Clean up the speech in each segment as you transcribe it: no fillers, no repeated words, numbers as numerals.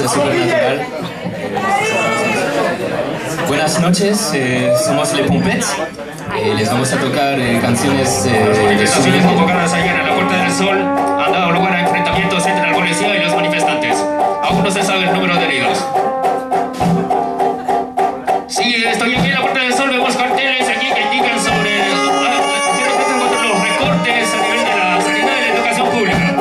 de Supernatural. Buenas noches, somos Les Pompettes. Les vamos a tocar canciones de su vida. Convocadas ayer en la Puerta del Sol han dado lugar a enfrentamientos entre la policía y los manifestantes. Aún no se sabe el número de heridos. Sí, estoy aquí en la Puerta del Sol, vemos carteles aquí que indican sobre los recortes a nivel de la sanidad y la educación pública.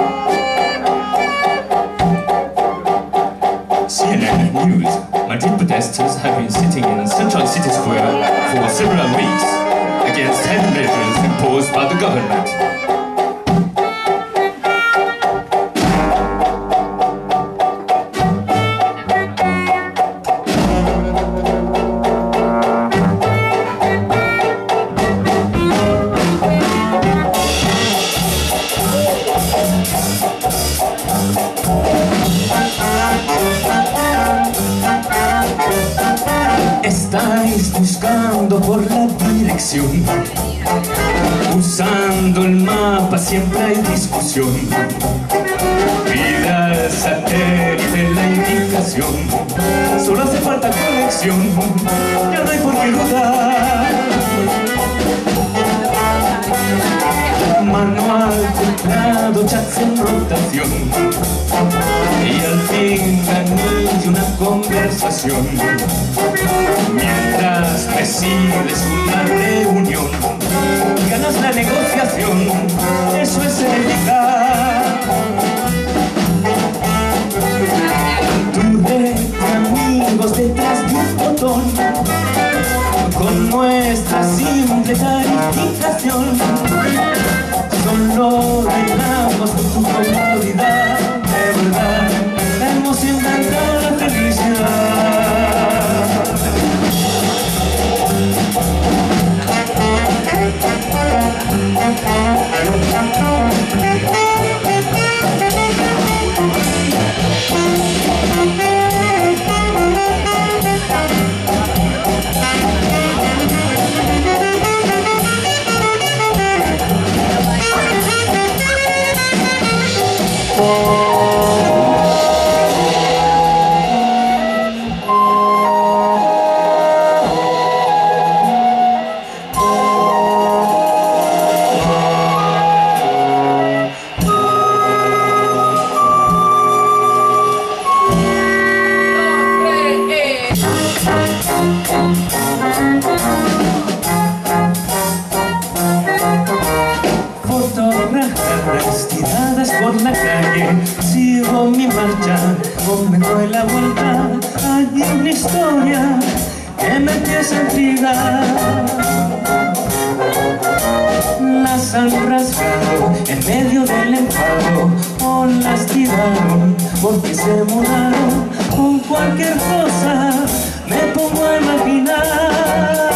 CNN News. Madrid protesters have been sitting in Central City Square for several weeks against heavy measures imposed by the government. Estáis buscando por la dirección, usando el mapa siempre hay discusión. Pida al satélite la indicación, solo hace falta conexión, ya no hay por qué dudar. Manual, teclado, chats en rotación, y al fin gané una conversación. Mientras presides una reunión, ganas la negociación, eso es evitar. Tu red de amigos detrás de un botón, con nuestra simple calificación, solo reinamos con tu comodidad, de verdad, hemos inventado la felicidad. Fotografiadas tiradas por la calle, sigo mi marcha, me doy la vuelta. Hay una historia que me empieza a intrigar. Las han rasgado en medio del enfado, o las tiraron porque se mudaron. Con cualquier cosa me pongo a imaginar.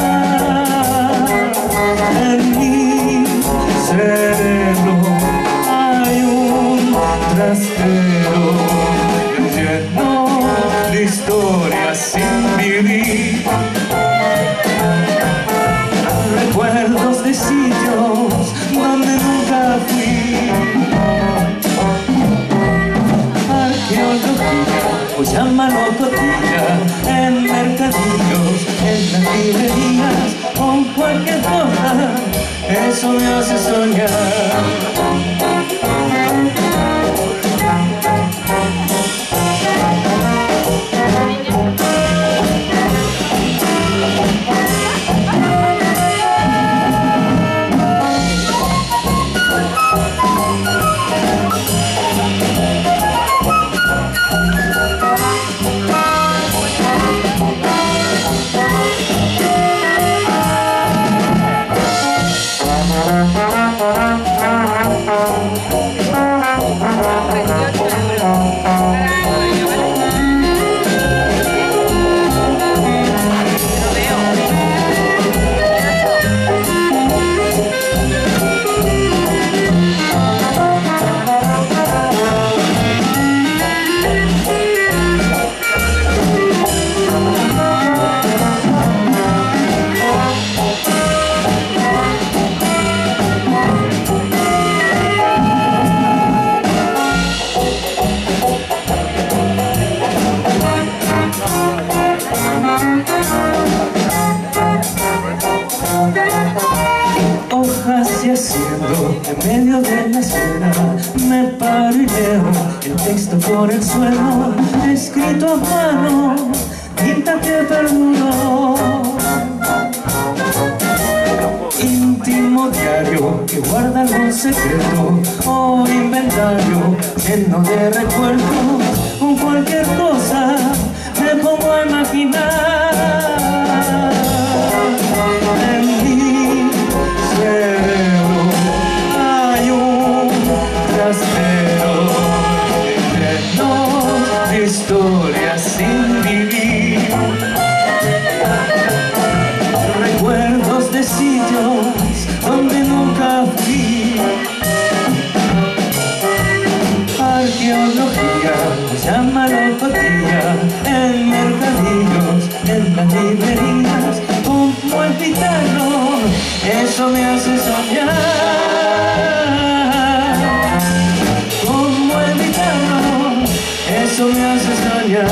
En mi cerebro hay un trastero lleno de historias sin vivir, recuerdos de sitios donde nunca fui. Arqueología, o llámalo cotilla, en mercadillos, en las librerías, con cualquier cosa, eso me hace soñar. me paro y leo el texto por el suelo, escrito a mano, tinta que perduró. Íntimo diario que guarda algún secreto, o inventario lleno de recuerdos. Con cualquier cosa me pongo a imaginar. En mi cerebro hay un trastero lleno de historias sin vivir, recuerdos de sitios donde nunca fui. Arqueología, llámalo cotilla, en mercadillos, en las librerías, como el gitano, eso me hace soñar. Como el gitano, eso me hace soñar.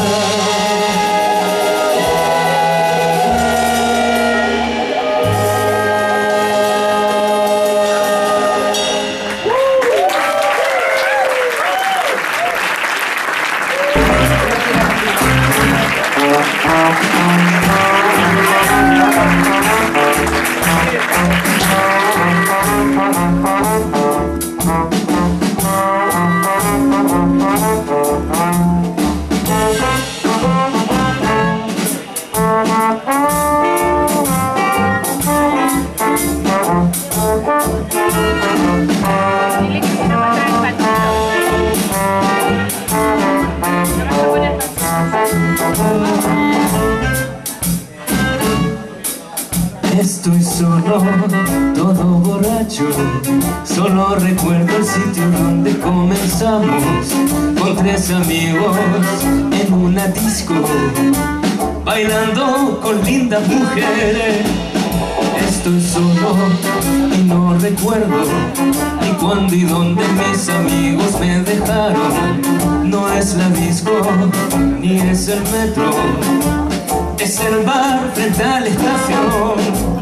Estoy solo, todo borracho, solo recuerdo el sitio donde comenzamos, con 3 amigos en una disco, bailando con lindas mujeres. Estoy solo y no recuerdo ni cuándo y dónde mis amigos me dejaron. No es la disco, ni es el metro, es el bar frente a la estación.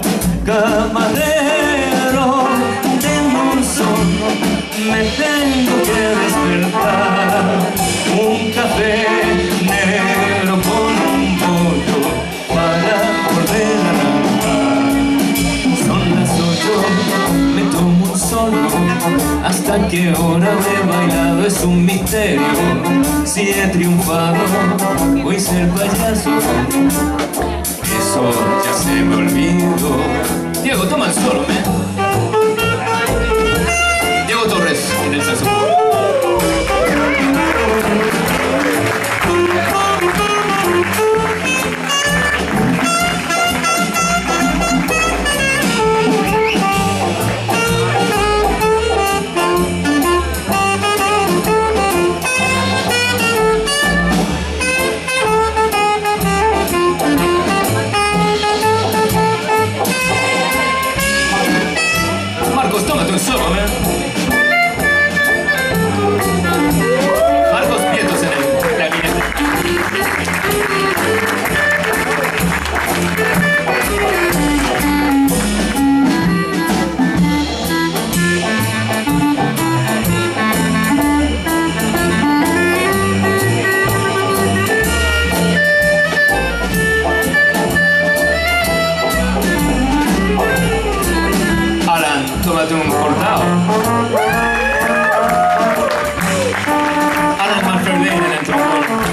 Camarero de Monzón, me tengo que despertar. Un café negro con un pollo para volver a arrancar. Son las 8, me tomo un solo. Hasta qué hora he bailado es un misterio. Si he triunfado, voy a ser payaso. Eso ya se me olvidó. Diego, toma el solo, Diego Torres, en el saxofón. Marcos, tómate un solo, Marcos Prietos en el clarinete. Alan, tómate un cortado. Alan Manfredin en el trombón.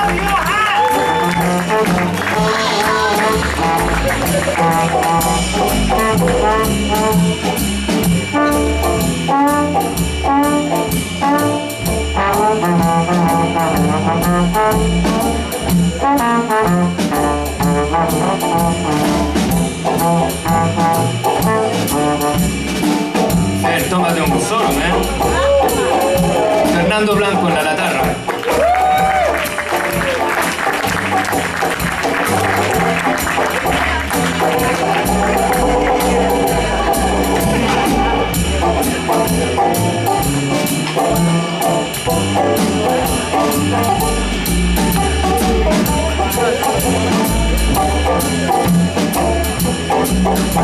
Tómate un solo, Fernando Blanco en la latarra.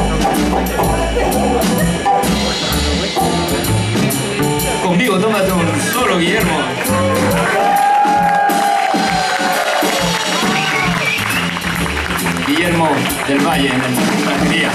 Conmigo, tómate un Guillermo. Guillermo del Valle, en la batería.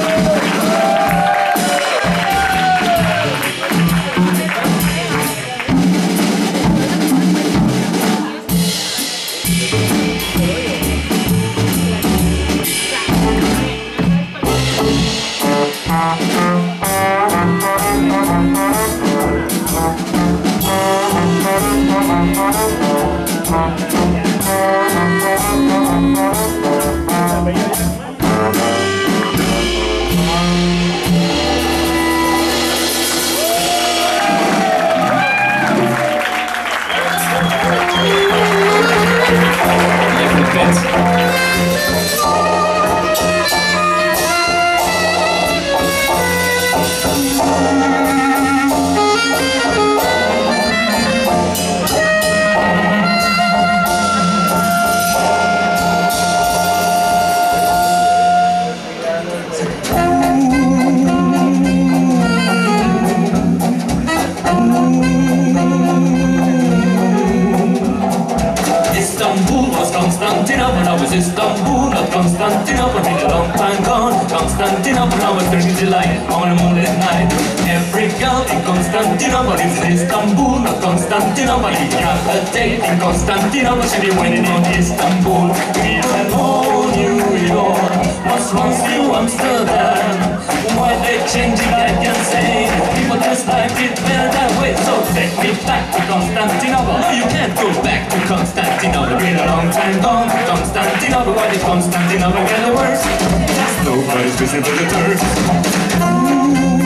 Istanbul, not Constantinople, been a long time gone. Constantinople, now a turning delight on a moonlit night. Every girl in Constantinople is Istanbul, not Constantinople. If you have a date in Constantinople, she'll be waiting on Istanbul. Even though New York was once New Amsterdam, why they change it, I can say. People just like it better that way. So take me back to Constantinople. No, you can't go back to Constantinople. Been a long time gone. Constantinople, why did Constantinople get the worst? Nobody's business but the thirst.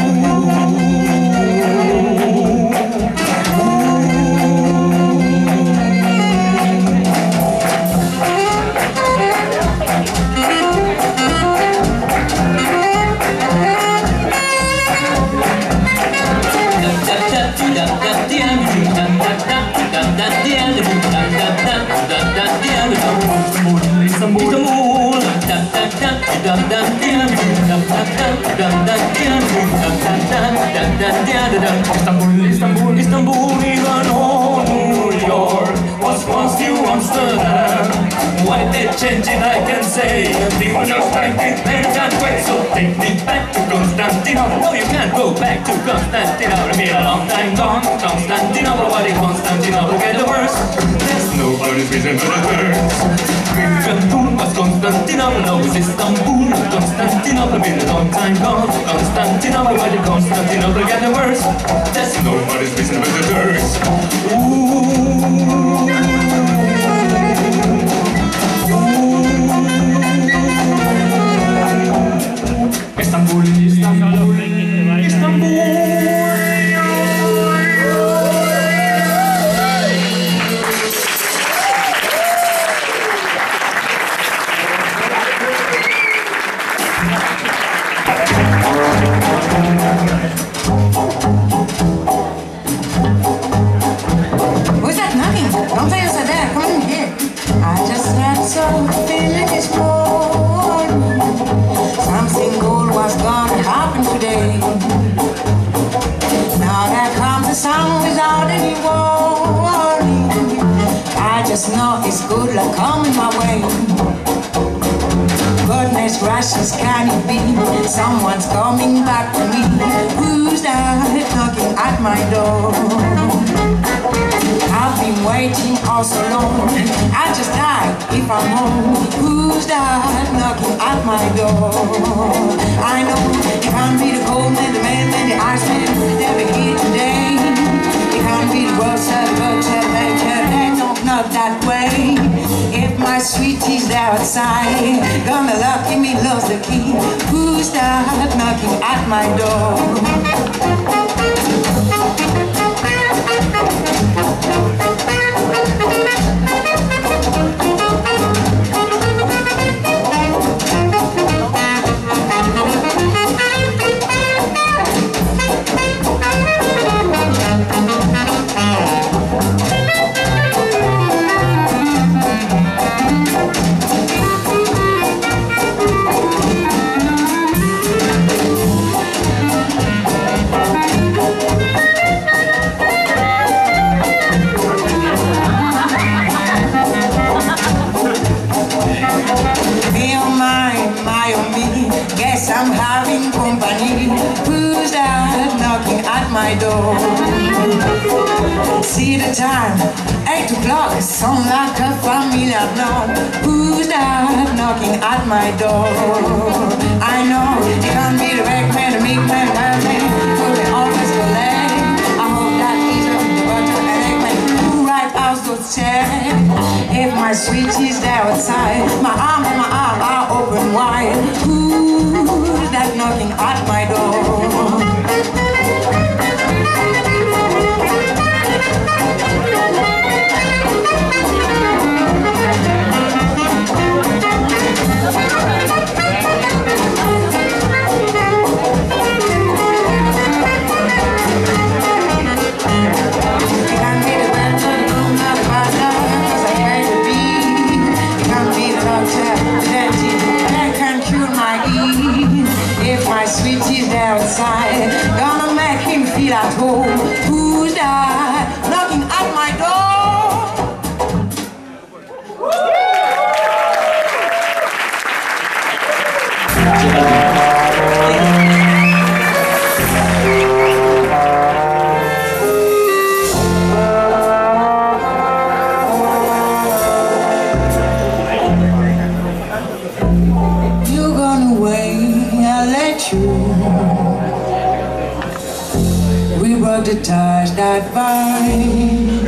Istanbul, Istanbul, even though New York was once New Amsterdam. Why they change it, I can say. People just like it better that way. So take me back to Constantinople. No, you can't go back to Constantinople. Been a long time gone. Constantinople, why did Constantinople get the worst? There's nobody's reason for the worst. Istanbul was Constantinople, now it's Istanbul, Constantinople, been a long time gone. Constantinople, why did Constantinople get the worst? There's nobody's reason for the worst. Istanbul, Istanbul, Istanbul. Who's that knocking? Don't say you said that. Come in here. I just had some feeling this morning. Something good was gonna happen today. Now there comes the sun without any warning. I just know it's good luck coming my way. Goodness gracious, can it be? Someone's coming back to me. Who's that knocking at my door? I've been waiting all so long. I just died if I'm home. Who's that knocking at my door? I know it can't be the cold man, the man, the ice man. They'll be here today. It can't be the world, the road, they don't knock that way. If my sweetie's there outside, gonna lucky me loves the key. Who's that knocking at my door? the time, 8 o'clock, sound like a familiar knock. Who's that knocking at my door? I know it can't be the wreck man, the meek man, bad man, but they always collect. I hope that he's up the butter and egg man who right out those chairs. If my switch is there outside, my arm and my arm are open wide. Who's that knocking at my door? Outside, gonna make him feel at home. Who's that knocking at my door? You're gone away, I'll let you. We broke the ties that bind.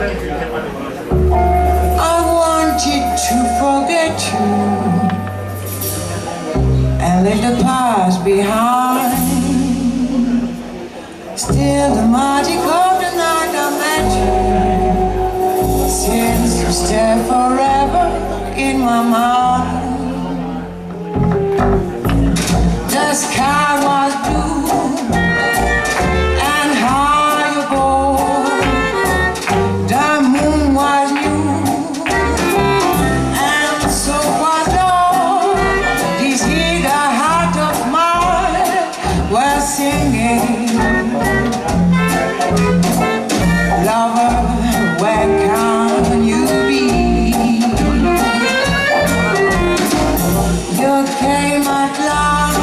I wanted to forget you and leave the past behind. Still the magic of the night I met you seems to stay forever in my mind. The sky was blue and high above, the moon was new, and so was love. This here the heart of mine was singing. Lover, where can you be? You came at last.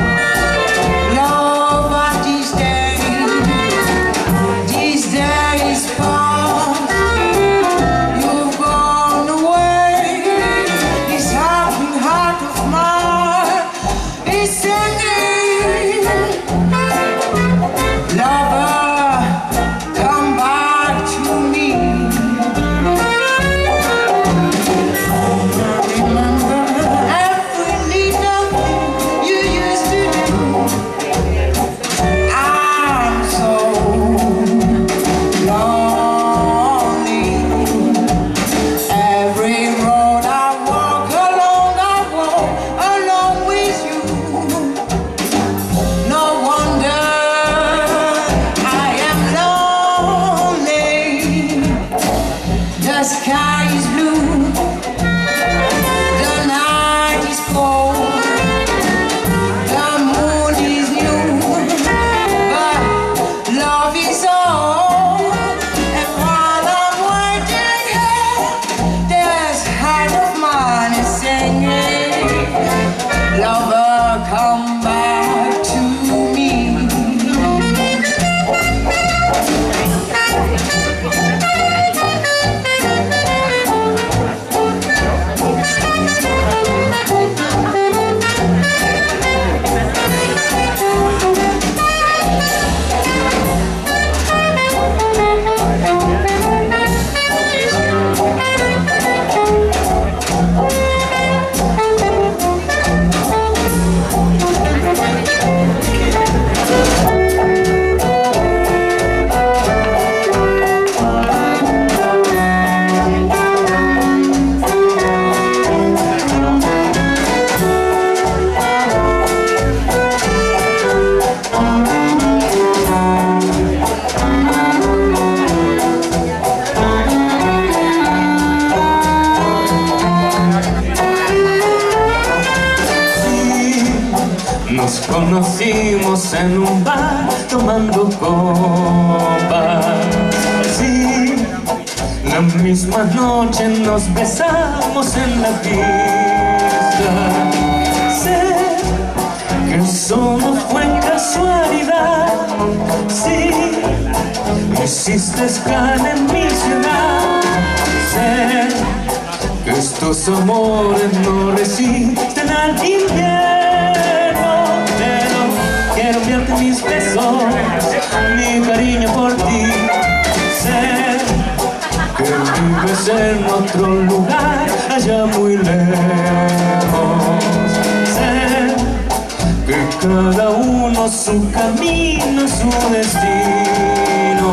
The sky is blue, the night is cold, the moon is new, but love is all. And while I'm waiting here, this heart of mine is singing, lover, come back to me. Nos conocimos en un bar tomando copas. Sí, la misma noche nos besamos en la pista. Sé que solo fue casualidad. Sí, hiciste escala en mi ciudad. Sé que estos amores no resisten al invierno, pero quiero enviarte mis besos, mi cariño por ti. Sé que vives en otro lugar, allá muy lejos. Sé que cada uno su camino, su destino.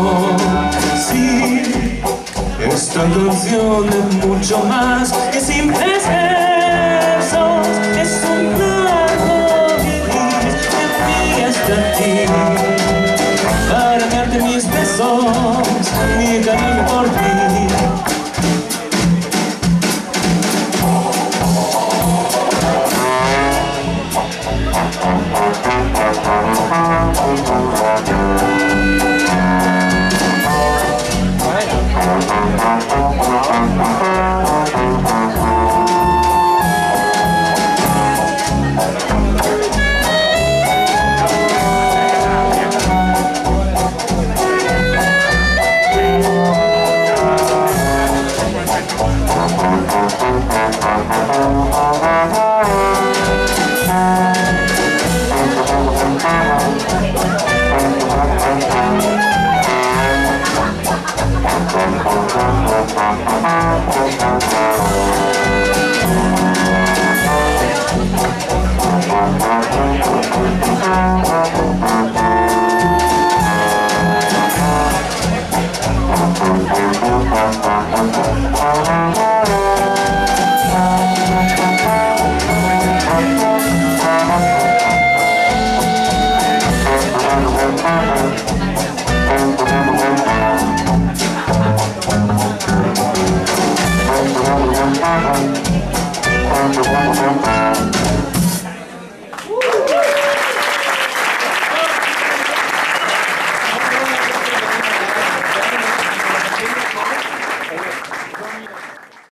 Sí, esta canción es mucho más que simples versos. Es un largo vivir de mí hasta ti, para darte mis besos, mi cariño por ti. Thank you.